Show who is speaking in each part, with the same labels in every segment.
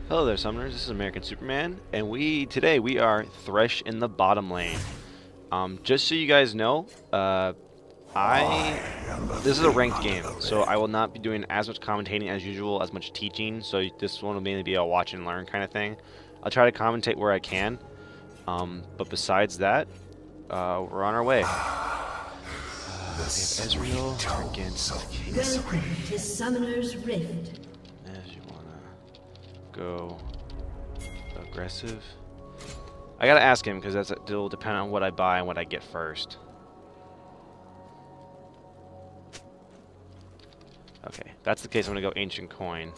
Speaker 1: Hello there, summoners. This is American Superman, and today we are Thresh in the bottom lane. Just so you guys know, this is a ranked game, so I will not be doing as much commentating as usual, as much teaching. So this one will mainly be a watch and learn kind of thing. I'll try to commentate where I can, but besides that, we're on our way. We have Ezreal against Caitlyn.
Speaker 2: Welcome to Summoner's Rift.
Speaker 1: As you wanna go aggressive. I gotta ask him because it'll depend on what I buy and what I get first. Okay, if that's the case, I'm gonna go Ancient Coin.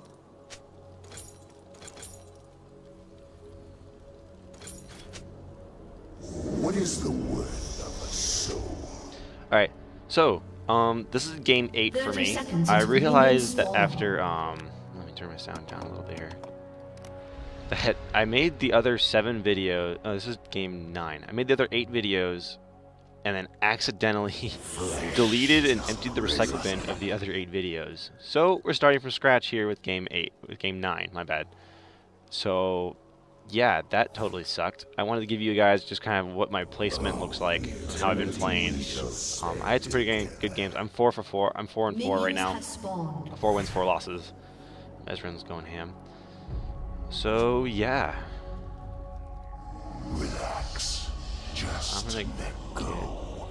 Speaker 3: What is the worth of a soul?
Speaker 1: Alright, so, this is game 8 for
Speaker 2: 30
Speaker 1: me.
Speaker 2: seconds
Speaker 1: I
Speaker 2: until
Speaker 1: realized that
Speaker 2: minions
Speaker 1: after, let me turn my sound down a little bit here. That I made the other 7 videos, oh, this is game 9. I made the other 8 videos and then accidentally deleted and emptied the recycle bin of the other 8 videos. So, we're starting from scratch here with game 9, my bad. So, yeah, that totally sucked. I wanted to give you guys just kind of what my placement looks like, how I've been playing. I had some pretty good games. I'm 4 for 4. I'm 4 and 4 right now. 4 wins, 4 losses. Ezreal's going ham. So yeah.
Speaker 3: Relax. Just
Speaker 1: I'm gonna
Speaker 3: let go.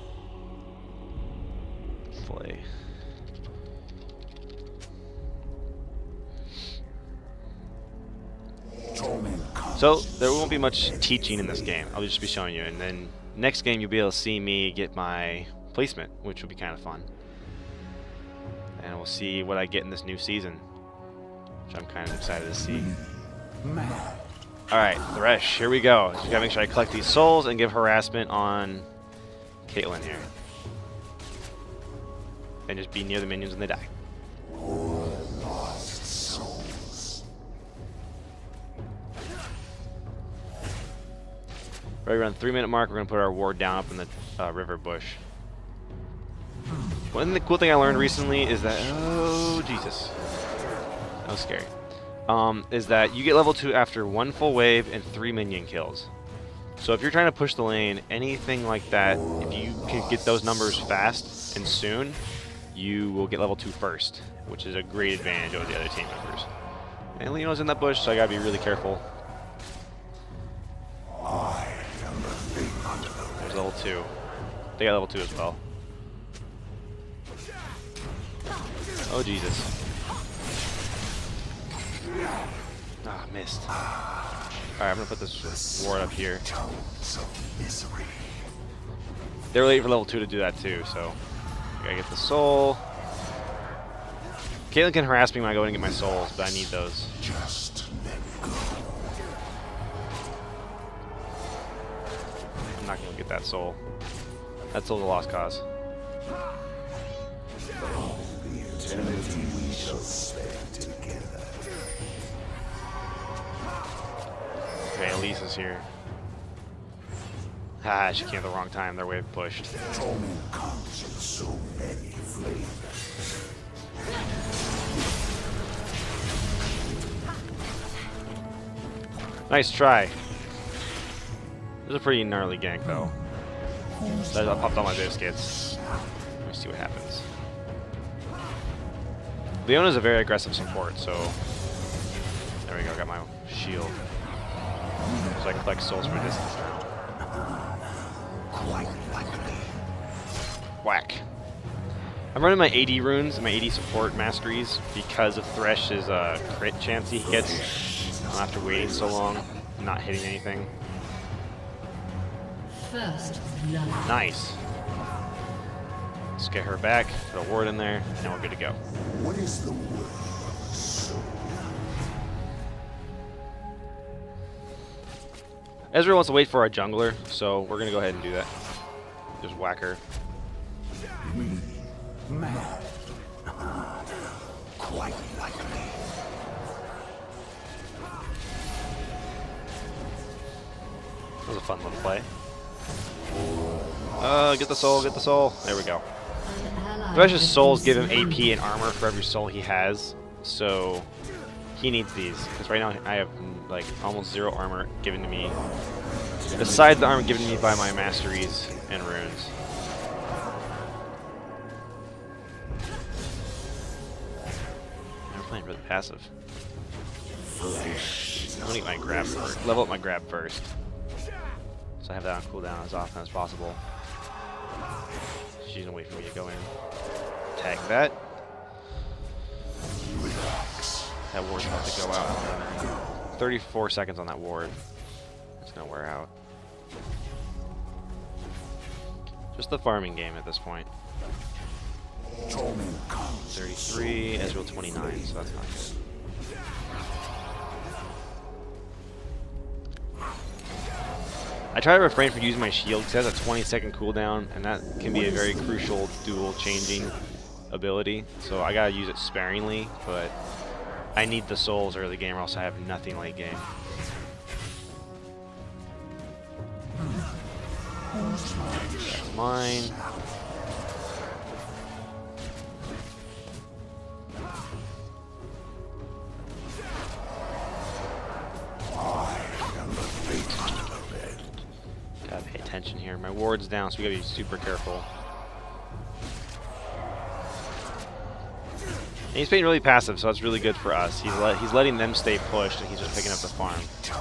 Speaker 1: Play. So there won't be much teaching in this game. I'll just be showing you, and then next game you'll be able to see me get my placement, which will be kind of fun. And we'll see what I get in this new season, which I'm kind of excited to see. Alright, Thresh, here we go. Just gotta make sure I collect these souls and give harassment on Caitlyn here. And just be near the minions when they die.
Speaker 3: Lost souls.
Speaker 1: Right around the 3-minute mark, we're gonna put our ward down up in the river bush. One of the cool thing I learned recently is that, oh Jesus, that was scary. Is that you get level 2 after 1 full wave and 3 minion kills. So if you're trying to push the lane, anything like that, if you can get those numbers fast and soon, you will get level 2 first, which is a great advantage over the other team members. And Leo's in that bush, so I gotta be really careful.
Speaker 3: I am the thing under the
Speaker 1: There's level 2. They got level 2 as well. Oh Jesus. Ah, missed. Alright, I'm gonna put this ward up here.
Speaker 3: tones of misery.
Speaker 1: They're late for level 2 to do that too, so I gotta get the soul. Caitlyn can harass me when I go in and get my souls, but I need those.
Speaker 3: Just let go.
Speaker 1: I'm not gonna get that soul. That soul's a lost cause.
Speaker 3: The eternity we shall spend together.
Speaker 1: Okay, Elise is here. Ah, she came at the wrong time. Their wave pushed.
Speaker 3: Torment comes in so many flavors.
Speaker 1: Nice try. This is a pretty gnarly gank, though. I popped all my biscuits. Let me see what happens. Leona's a very aggressive support, so there we go. Got my shield, so I can collect souls from a distance now.
Speaker 3: Quite likely.
Speaker 1: Whack. I'm running my AD runes and my AD support masteries because of Thresh's crit chance he gets after waiting so long, not hitting anything.
Speaker 2: First blood.
Speaker 1: Nice. Let's get her back, put a ward in there, and we're good to go.
Speaker 3: What is the worth of a soul?
Speaker 1: Ezreal wants to wait for our jungler, so we're gonna go ahead and do that. Just whack her.
Speaker 3: Mad. Quite likely.
Speaker 1: That was a fun little play. Get the soul, get the soul. There we go.
Speaker 2: An ally
Speaker 1: Thresh's
Speaker 2: has
Speaker 1: souls
Speaker 2: been
Speaker 1: give him AP
Speaker 2: slain.
Speaker 1: and armor for every soul he has, so He needs these, because right now I have like almost 0 armor given to me, besides the armor given to me by my masteries and runes. I'm playing really passive. I'm gonna get my grab first. Level up my grab first, so I have that on cooldown as often as possible. She's gonna wait for me to go in. Tag that. That ward's about to go out. 34 seconds on that ward. It's gonna wear out. Just the farming game at this point. 33, Ezreal 29, so that's not good. I try to refrain from using my shield because it has a 20-second cooldown, and that can be a very crucial dual changing ability. So I gotta use it sparingly, but I need the souls early game, or else I have nothing late game. That's mine. Gotta pay attention here. My ward's down, so we gotta be super careful. And he's being really passive, so that's really good for us. He's letting them stay pushed, and he's just picking up the farm.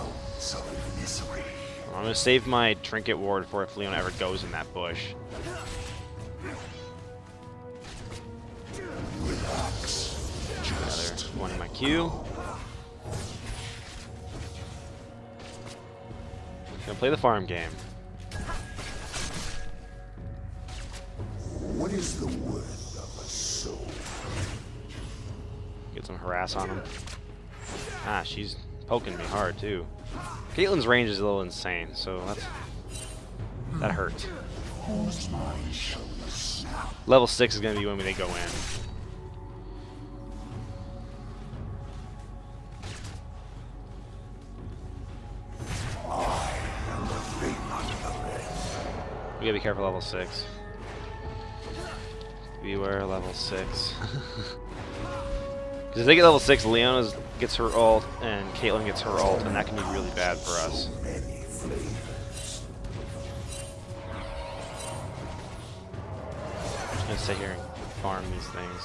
Speaker 1: I'm gonna save my trinket ward for if Leon ever goes in that bush. Another one in my queue. Gonna play the farm game.
Speaker 3: What is the worth of a soul?
Speaker 1: Get some harass on him. Ah, she's poking me hard too. Caitlyn's range is a little insane, so that hurts. Level 6 is gonna be when they go in. We gotta be careful level 6. Beware level 6. Because if they get level 6, Leona gets her ult, and Caitlyn gets her ult, and that can be really bad for us. I'm just gonna sit here and farm these things.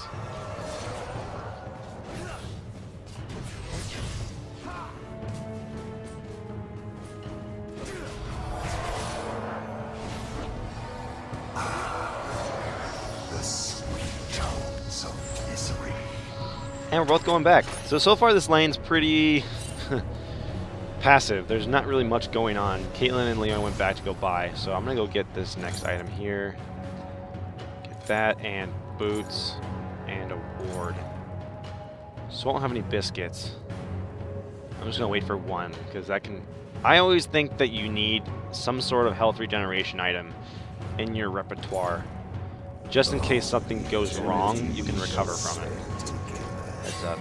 Speaker 1: And we're both going back. So far this lane's pretty passive. There's not really much going on. Caitlyn and Leon went back to go buy, so I'm gonna go get this next item here. Get that and boots and a ward. So I won't have any biscuits. I'm just gonna wait for one, because that can... I always think that you need some sort of health regeneration item in your repertoire. Just in case something goes wrong, you can recover from it. Heads up.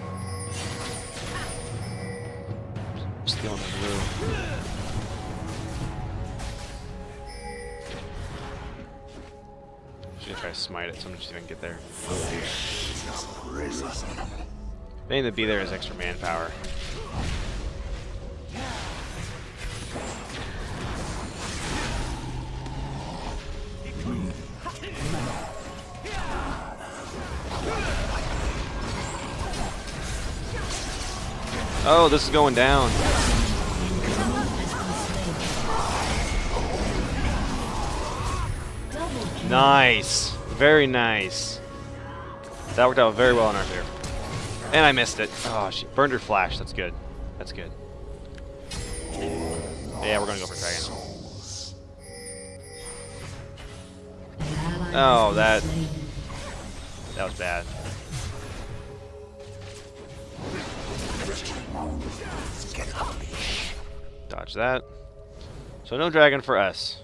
Speaker 1: Stealing the blue. Just gonna try to smite it so I'm just gonna get there. Getting to be there is extra manpower. Oh, this is going down. Nice. Very nice. That worked out very well in our favor. And I missed it. Oh, she burned her flash. That's good. That's good. Yeah, we're going to go for dragon. Oh, that was bad. Dodge that. So no dragon for us.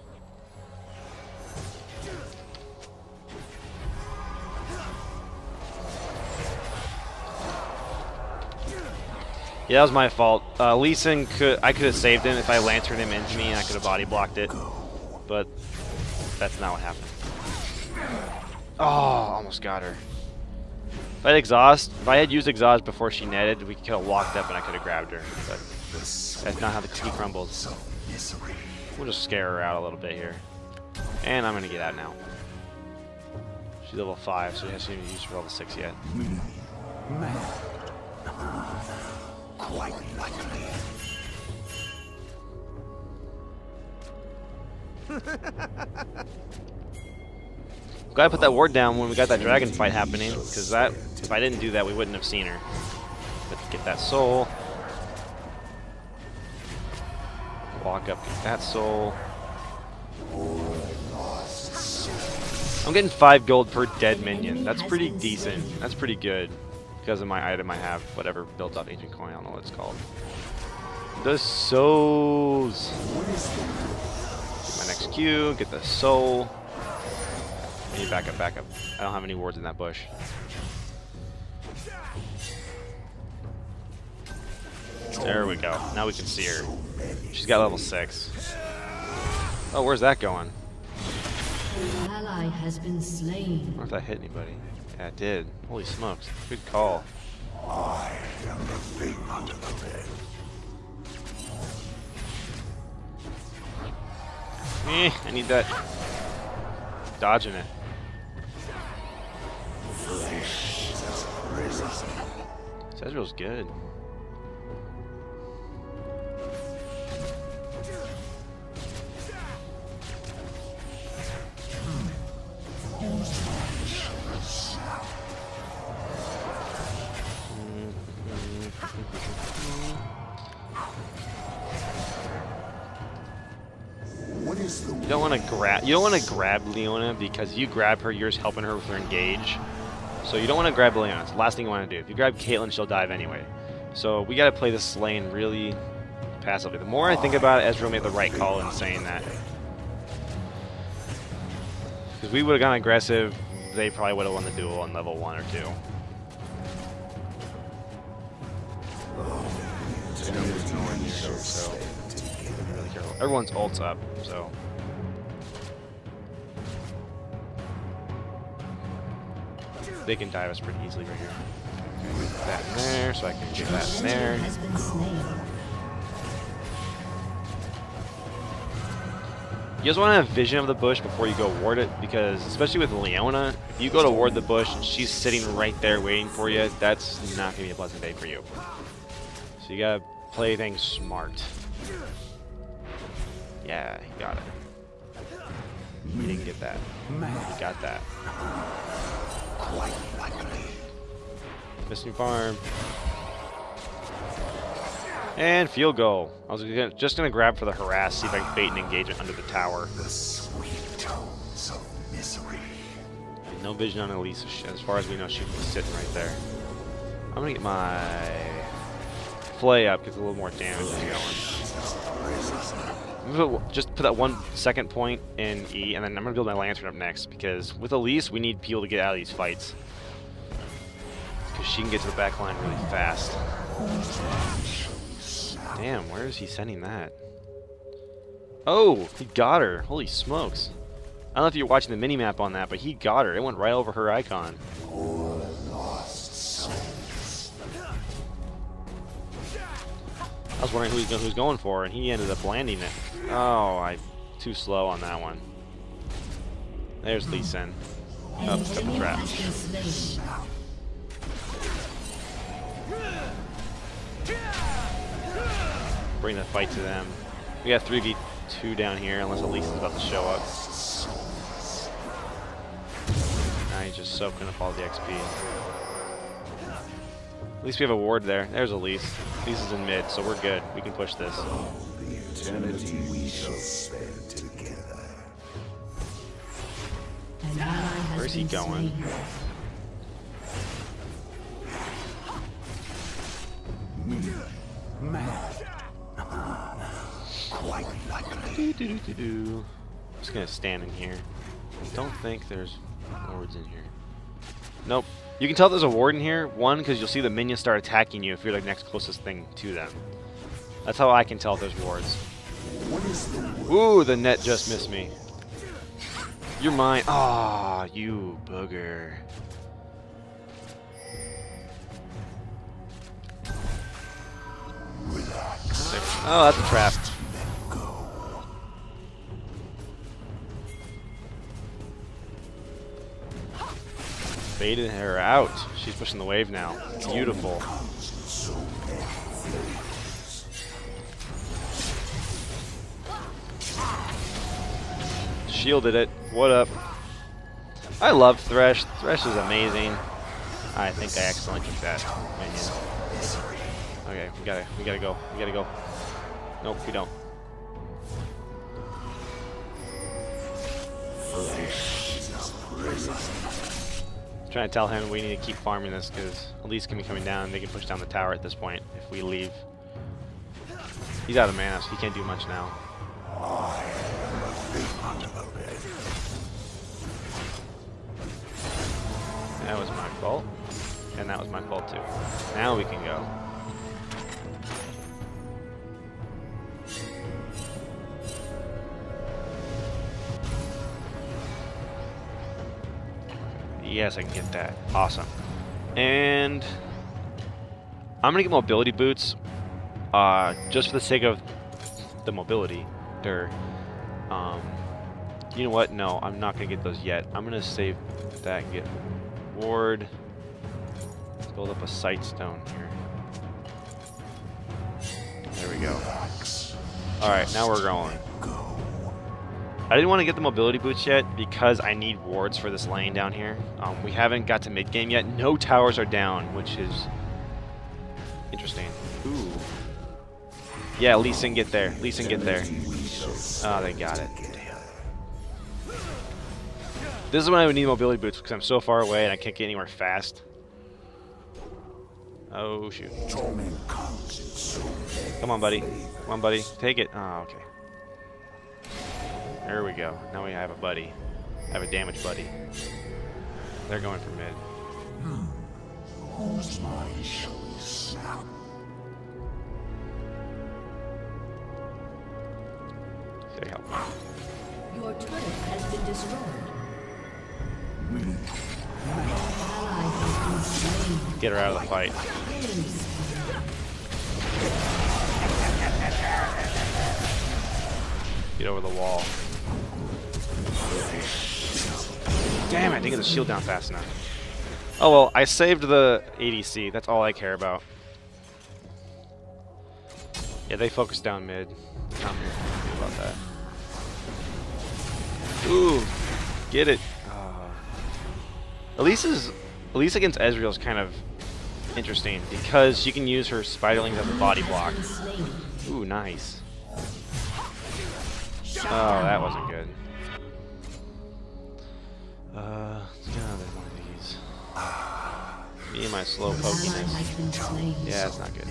Speaker 1: Yeah, that was my fault. Lee Sin I could have saved him if I lanterned him into me and I could have body blocked it. But that's not what happened. Oh, almost got her. If I had used exhaust before she netted, we could have walked up and I could have grabbed her. But that's not how the cookie crumbles. We'll just scare her out a little bit here. And I'm gonna get out now. She's level 5, so she hasn't even used her level 6 yet.
Speaker 3: Quite likely.
Speaker 1: Glad I put that ward down when we got that dragon fight happening, because that, if I didn't do that, we wouldn't have seen her. Let's get that soul. Walk up, get that soul. I'm getting 5 gold per dead minion. That's pretty decent. That's pretty good. Because of my item I have, whatever, built up ancient coin, I don't know what it's called. The souls. Get my next Q, get the soul. I need back up, back up. I don't have any wards in that bush. There we go. Now we can see her. She's got level 6. Oh, where's that going?
Speaker 2: An ally has been slain.
Speaker 1: I wonder if that hit anybody. Yeah, it did. Holy smokes. Good call.
Speaker 3: I am the thing under the bed.
Speaker 1: I need that. Dodging it. Cezreal's good. You don't want to grab Leona, because you grab her, you're just helping her with her engage. So you don't want to grab Leona. It's the last thing you want to do. If you grab Caitlyn, she'll dive anyway. So we got to play this lane really passively. The more I think about it, Ezreal made the right call in saying that. Because we would have gone aggressive, they probably would have won the duel on level 1 or 2. So really careful. Everyone's ult's up, so. They can dive us pretty easily right here. Okay, get that in there, so I can get that in there. You just want to have vision of the bush before you go ward it, because especially with Leona, if you go to ward the bush and she's sitting right there waiting for you, that's not going to be a pleasant day for you. So you got to play things smart. Yeah, he got it. He didn't get that. He got that.
Speaker 3: Quite likely.
Speaker 1: Missing farm. And field goal. I was just going to grab for the harass, see if I can bait and engage it under the tower.
Speaker 3: The sweet tones of misery.
Speaker 1: No vision on Elise. As far as we know, she was sitting right there. I'm going to get my flay up, gets a little more damage going. Just put that 1 second point in E, and then I'm going to build my lantern up next, because with Elise, we need people to get out of these fights. Because she can get to the back line really fast. Damn, where is he sending that? Oh, he got her. Holy smokes. I don't know if you're watching the minimap on that, but he got her. It went right over her icon. I was wondering who he was going for, and he ended up landing it. Oh, I'm too slow on that one. There's Lee Sin. Oh, got the trap. Bring the fight to them. We got 3v2 down here, unless Elise is about to show up. Now he's just soaking up all the XP. At least we have a ward there. There's Elise. Elise is in mid, so we're good. We can push this.
Speaker 3: The eternity we shall spend together.
Speaker 1: Where's he going?
Speaker 3: Quite likely.
Speaker 1: I'm just gonna stand in here. Don't think there's wards in here. Nope. You can tell there's a ward in here. One, because you'll see the minions start attacking you if you're the next closest thing to them. That's how I can tell if there's wards. Ooh, the net just missed me. You're mine. Ah, you booger. Oh, that's a trap. Baited her out. She's pushing the wave now. Beautiful. Shielded it. What up? I love Thresh. Thresh is amazing. I think I accidentally took that minion. Okay, we gotta go. We gotta go. Nope, we don't. Trying to tell him we need to keep farming this because Elise can be coming down and they can push down the tower at this point if we leave. He's out of mana, so he can't do much now. That was my fault. And that was my fault too. Now we can go. Yes, I can get that. Awesome. And I'm gonna get mobility boots, just for the sake of the mobility. You know what? No, I'm not gonna get those yet. I'm gonna save that and get ward. Let's build up a sight stone here. There we go. All right, now we're going. I didn't want to get the mobility boots yet because I need wards for this lane down here. We haven't got to mid game yet. No towers are down, which is interesting. Ooh. Yeah, Lee Sin get there. Lee Sin get there. Oh, they got it. Damn. This is when I would need mobility boots because I'm so far away and I can't get anywhere fast. Oh, shoot. Come on, buddy. Come on, buddy. Take it. Oh, okay. There we go. Now we have a buddy. I have a damage buddy. They're going for mid.
Speaker 3: Whose mind shall we snap?
Speaker 1: Stay help.
Speaker 2: Your turret has been destroyed. Your ally has been slain.
Speaker 1: Get her out of the fight. Get over the wall. Damn it, I didn't get the shield down fast enough. Oh well, I saved the ADC. That's all I care about. Yeah, they focus down mid. I'm happy about that. Ooh, get it. Elise against Ezreal is kind of interesting because she can use her spiderlings as a body block. Ooh, nice. Oh, that wasn't good. Let's get another one of these. Me and my slow pokiness. Yeah, it's not good.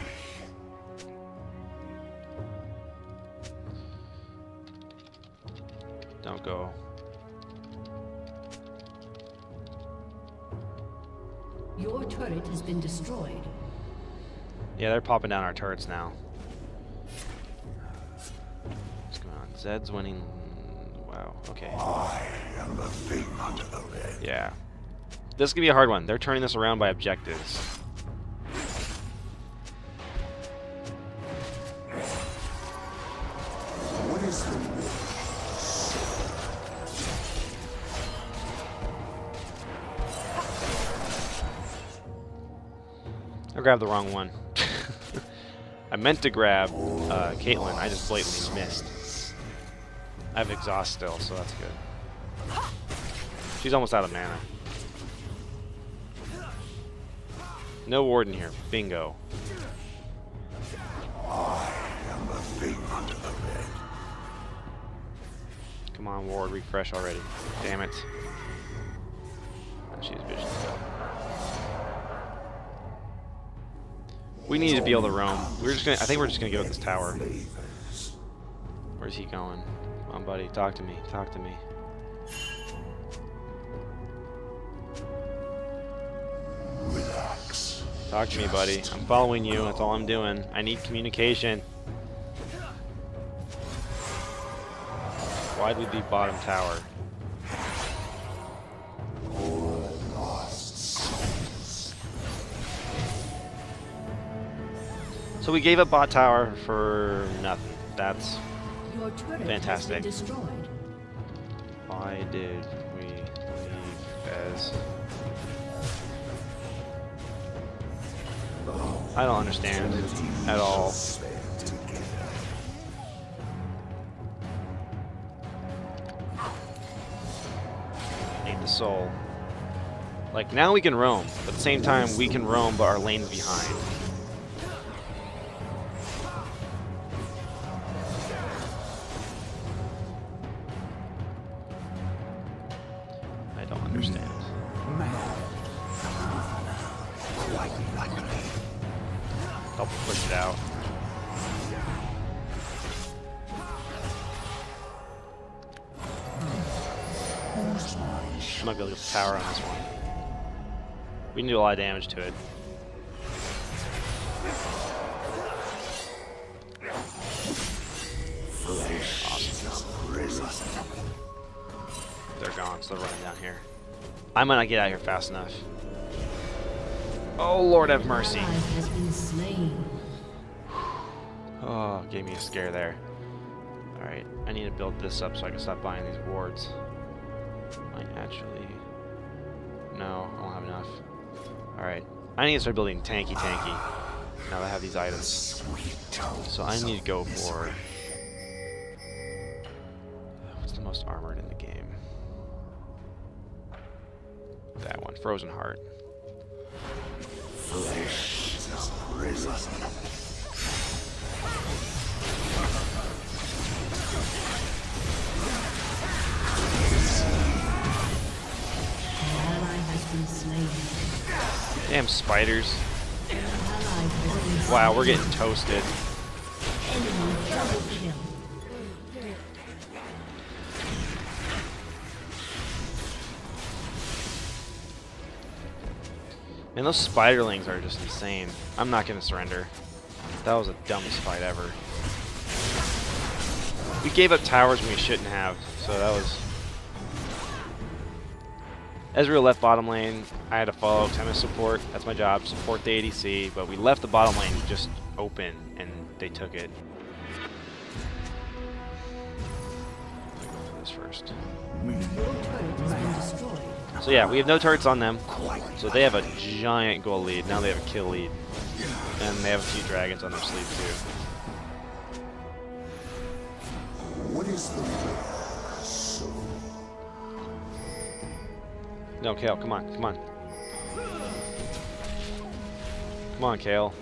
Speaker 1: Don't go.
Speaker 2: Your turret has been destroyed.
Speaker 1: Yeah, they're popping down our turrets now. What's going on? Zed's winning. Wow, okay.
Speaker 3: I am the thing under the bed.
Speaker 1: Yeah. This is going to be a hard one. They're turning this around by objectives.
Speaker 3: What is the
Speaker 1: I grabbed the wrong one. I meant to grab Caitlyn. I just blatantly missed. I have exhaust still, so that's good. She's almost out of mana. No warden here. Bingo.
Speaker 3: I am the thing under the bed.
Speaker 1: Come on, ward. Refresh already. Damn it. She's vision. We need to be able to roam. We're just gonna. I think we're just gonna go with this tower. Where's he going? Come on, buddy. Talk to me. Talk to me.
Speaker 3: Relax.
Speaker 1: Talk to me, buddy. I'm following you. That's all I'm doing. I need communication. Why'd we be bottom tower? So So we gave up bot tower for nothing. That's
Speaker 2: Your turret
Speaker 1: fantastic.
Speaker 2: has been destroyed.
Speaker 1: Why did we leave as... I don't understand at all. Need the soul. Like, now we can roam, but at the same time we can roam, but our lane's behind. I don't understand. I'll push it out. I'm not gonna get the power on this one. We can do a lot of damage to it. Awesome. They're gone, so they're running down here. I might not get out of here fast enough. Oh, Lord have mercy.
Speaker 2: Ally has been slain.
Speaker 1: Oh, gave me a scare there. Alright, I need to build this up so I can stop buying these wards. Might actually... No, I don't have enough. Alright, I need to start building tanky. Now that I have these items. So I need to go for... What's the most armored in the game? That one, Frozen Heart.
Speaker 3: Flesh is risen.
Speaker 1: Damn spiders.
Speaker 2: Ally has been slain.
Speaker 1: Wow, we're getting toasted.
Speaker 2: Enemy double kill.
Speaker 1: Man, those spiderlings are just insane. I'm not gonna surrender. That was the dumbest fight ever. We gave up towers when we shouldn't have, so that was... Ezreal left bottom lane. I had to follow Tempest support. That's my job, support the ADC. But we left the bottom lane just open, and they took it. I'll go for this first.
Speaker 2: Your turret has been destroyed.
Speaker 1: So yeah, we have no turrets on them. So they have a giant goal lead. Now they have a kill lead. And they have a few dragons on their sleeve too.
Speaker 3: What is the soul?
Speaker 1: No, Kale, come on, come on. Come on, Kale.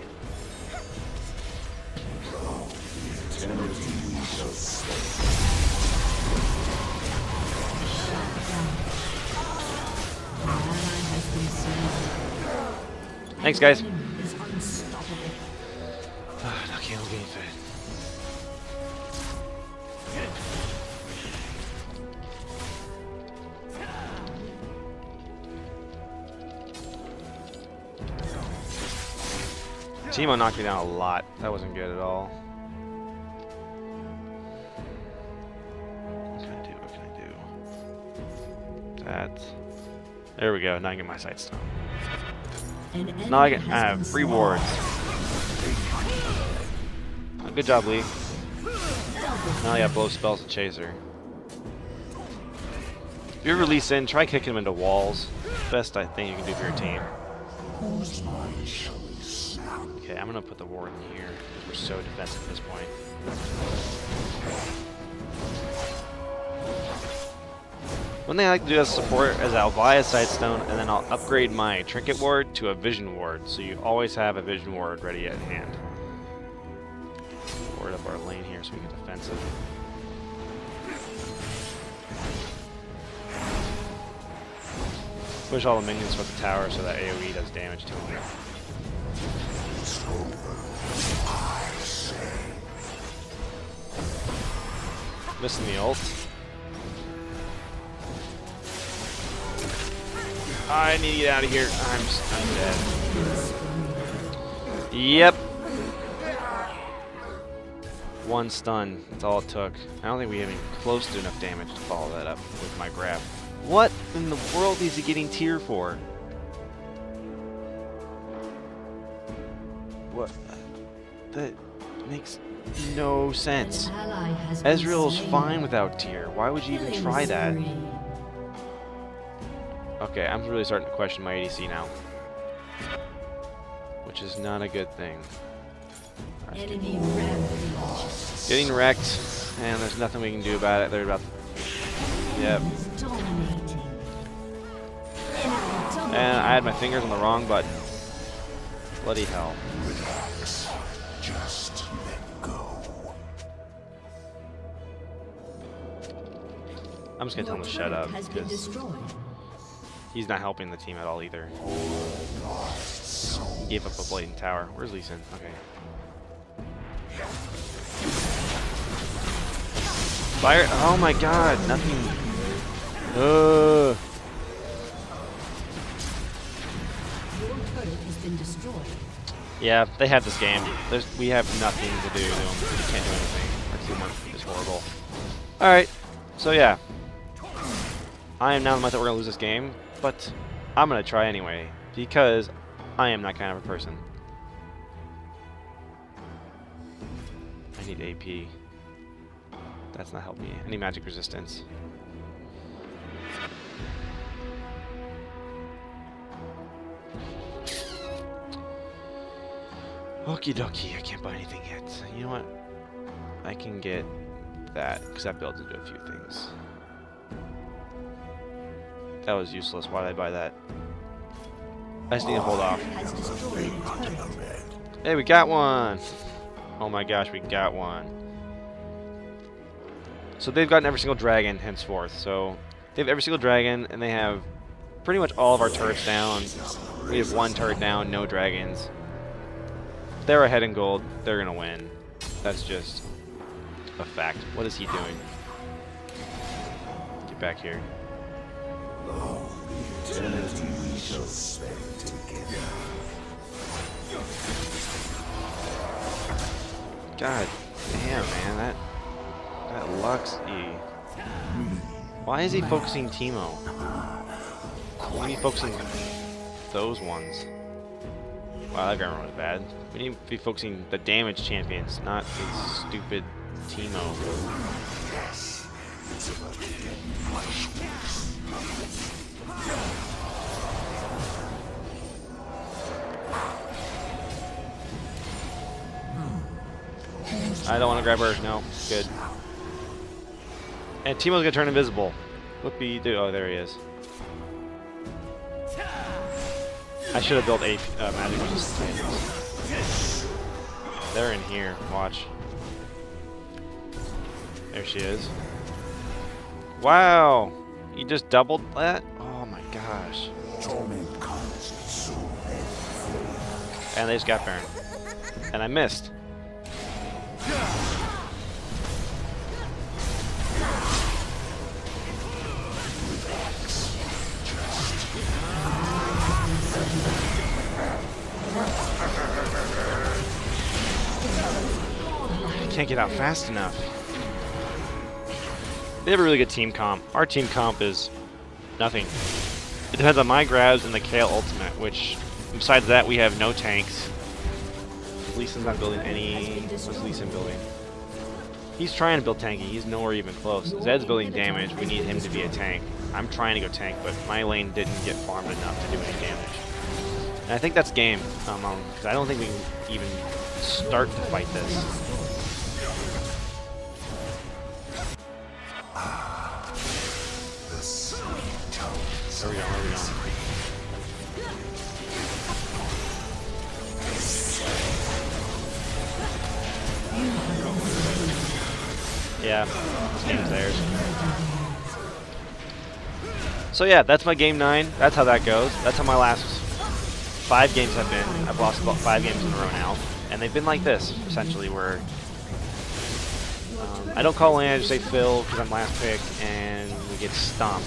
Speaker 1: Thanks, guys.
Speaker 2: Is unstoppable.
Speaker 1: Now Kale's getting fed. Teemo knocked me down a lot. That wasn't good at all. What can I do? What can I do? That. There we go. Now I get my sight stone. Now I get free wards. Oh, good job, Lee. Now I got blow spells and chaser. If you ever release in, try kicking them into walls. Best I think you can do for your team.
Speaker 3: Whose mind shall we snap?
Speaker 1: Okay, I'm gonna put the ward in here because we're so defensive at this point. One thing I like to do as support is I'll buy a sightstone and then I'll upgrade my trinket ward to a vision ward, so you always have a vision ward ready at hand. Ward up our lane here so we get defensive. Push all the minions with the tower so that AoE does damage to them.
Speaker 3: It's over. I say.
Speaker 1: Missing the ult. I need to get out of here. I'm dead. Yep. One stun. That's all it took. I don't think we have any close to enough damage to follow that up with my grab. What in the world is he getting tier for? What? That makes no sense.
Speaker 2: An ally has been
Speaker 1: Ezreal's
Speaker 2: slain.
Speaker 1: fine without tier. Why would you even
Speaker 2: Killing
Speaker 1: try that?
Speaker 2: spree.
Speaker 1: Okay, I'm really starting to question my ADC now. Which is not a good thing.
Speaker 2: Enemy rampage.
Speaker 1: Getting wrecked, and there's nothing we can do about it. They're about to... Yep.
Speaker 2: Dominating. Enemy double.
Speaker 1: And I had my fingers on the wrong button. Bloody hell.
Speaker 3: Relax. Just let go.
Speaker 1: I'm just gonna tell him to shut
Speaker 2: Your
Speaker 1: up,
Speaker 2: turret has been
Speaker 1: because
Speaker 2: destroyed.
Speaker 1: he's not helping the team at all either. He gave up a blatant tower. Where's Lee Sin? Okay. Fire! Oh my god, nothing.
Speaker 2: Your turret has been destroyed.
Speaker 1: Yeah, they have this game. We have nothing to do to them. We can't do anything. Our teamwork is horrible. Alright, so yeah. I am now in the mindset we're going to lose this game, but I'm going to try anyway, because I am that kind of a person. I need AP. That's not helping me. I need magic resistance. Okie dokie, I can't buy anything yet. You know what? I can get that, because that builds into a few things. That was useless. Why did I buy that? I just need to hold off.
Speaker 2: Has destroyed a turret.
Speaker 1: Hey, we got one! Oh my gosh, we got one. So they've gotten every single dragon henceforth. So they have every single dragon, and they have pretty much all of our turrets down. We have one turret down, no dragons. They're ahead in gold. They're gonna win. That's just a fact. What is he doing? Get back here.
Speaker 3: Eternity we shall spend together.
Speaker 1: God damn, man, that Lux E. Why is he focusing Teemo? Why is he focusing those ones? Wow, that Grammar was bad. We need to be focusing the damage champions, not the stupid Teemo.
Speaker 3: Yes, it's about to get much worse.
Speaker 1: I don't want to grab her. No, good. And Teemo's gonna turn invisible. Whoopie do. Oh, there he is. I should have built a magic resistance. They're in here. Watch. There she is. Wow! You just doubled that? Oh my gosh.
Speaker 3: Torment comes so many flames.
Speaker 1: And they just got burned. And I missed. I can't get out fast enough. They have a really good team comp. Our team comp is nothing. It depends on my grabs and the Kale ultimate, which besides that we have no tanks. Lee Sin's not building any. What's Lee Sin building? He's trying to build tanky. He's nowhere even close. Zed's building damage. We need him to be a tank. I'm trying to go tank, but my lane didn't get farmed enough to do any damage. And I think that's game. Because I don't think we can even start to fight this.
Speaker 3: The sweet tones.
Speaker 1: There we go, there we go. Yeah, this game's theirs. So yeah, that's my game 9. That's how that goes. That's how my last 5 games have been. I've lost about 5 games in a row now. And they've been like this, essentially, where I don't call in, I just say Phil because I'm last pick, and we get stomped.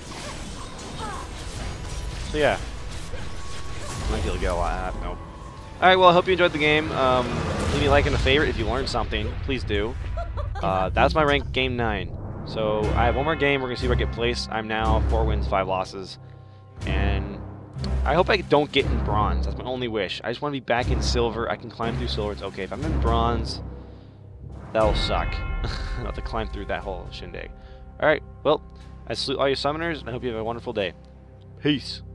Speaker 1: So yeah. Might be able to get a lot out of that. Nope. Alright, well, I hope you enjoyed the game. Leave me a like and a favorite if you learned something. Please do. That's my rank game 9. So I have one more game. We're going to see where I get placed. I'm now 4 wins, 5 losses. And I hope I don't get in bronze. That's my only wish. I just want to be back in silver. I can climb through silver. It's okay. If I'm in bronze, that'll suck. I'll have to climb through that whole shindig. Alright, well, I salute all you summoners, and I hope you have a wonderful day. Peace.